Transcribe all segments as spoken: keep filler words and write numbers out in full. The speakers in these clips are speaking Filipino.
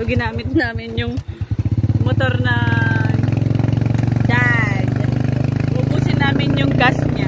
ginamit namin yung motor na dad. Ubusin namin yung gas niya.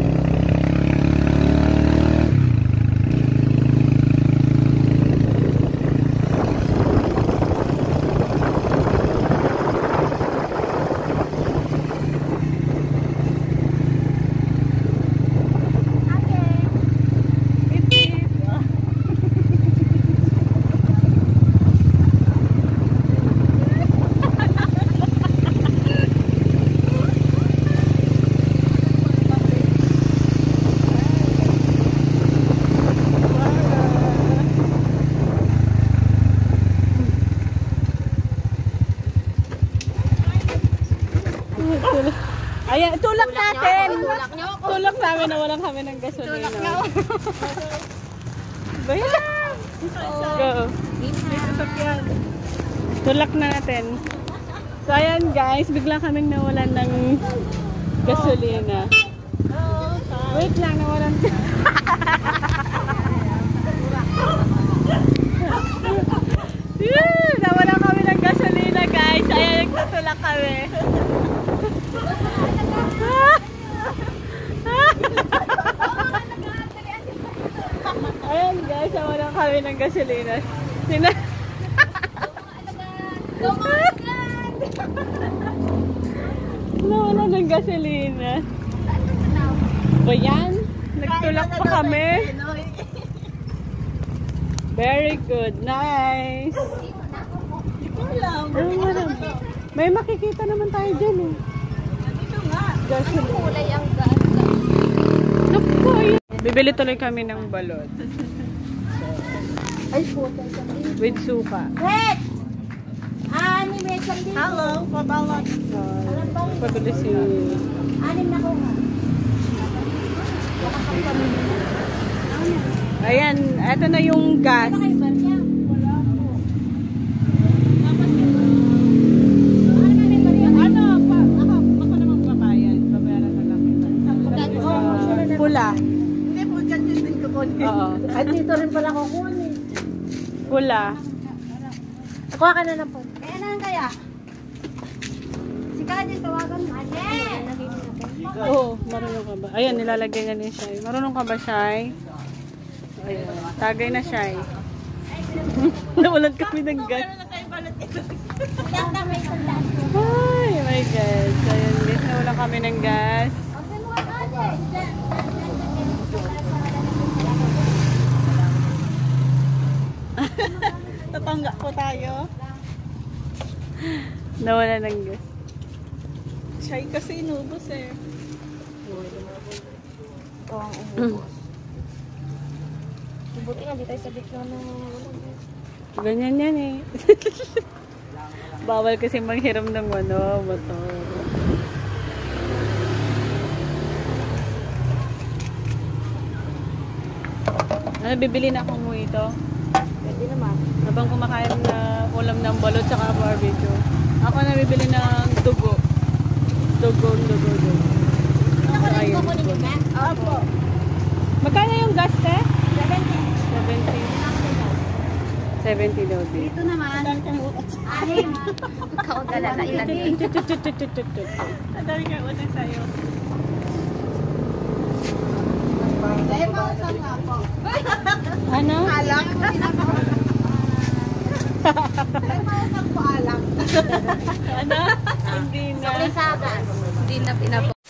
Ayan, tulak natin. Tulak niyo ako. Tulak namin na walang kami ng gasolina. Tulak niyo ako. Bayan! Go. Tulak natin. So ayan guys, bigla kaming nawalan ng gasolina. Wait lang, nawalan. Yeah, nawalan kami ng gasolina guys. Ayan, nagtutulak kami. Ayan guys, nawalan kami ng gasolina. Sina nawalan ng gasolina. O yan, nagtulak pa kami. Very good, nice. May makikita naman tayo dyan eh. Anong kulay ang gas? Naku, bibili tuloy kami ng balot. Ay, puto. With suka. Wait! Ani, may sandito. Hello, pabalot. Alam ba? Pabili si... Anim na ko nga. Ayan, eto na yung gas. Ano kayo ba niya? Wala po. Ano, pa, ako, ako naman babayan. Babayaran na lang kita. Pula. Hindi po, dyan din din kukunin. Oo. At dito rin pala kukunin. Pula. Kuha ka na ng po. Kaya na lang kaya? Si Kadi, tawagan mo. Ate! Oo, marunong ka ba? Ayan, nilalagay nga ni Shai. Marunong ka ba, Shai? Ayan, tagay na Shai. Nawalan kami ng gas. Siyang na may sandaan po. Ay, my God. So, ayan, guys, nawalan kami ng gas. Okay mo ka, Ate. Tatangga po tayo. Nawalan ng gas. Shy kasi inubos eh. Ito ang ubos. Buti nga, di tayo sa bigla na Ganyan yan eh. Bawal kasi manghiram ng ano, motor. Ano, bibili na ako mo ito. Pwede naman. Habang kumakain na ulam ng balot tsaka barbecue. Ako na bibili ng dugo. Dugo, dugo, dugo. Ako na Ayun. yung kukunin yung gas? Opo. Magkano yung gas, te? seventy. seventy. seventy daw din. Dito naman. Anim. Count ka na na ilan din. Tut-tut-tut-tut-tut-tut. Ang dami kayo ulit sa'yo. Dahil mausap nga po. Ano? Alak. Dahil mausap po alak. Ano? Hindi na. Sa Hindi na pinapo.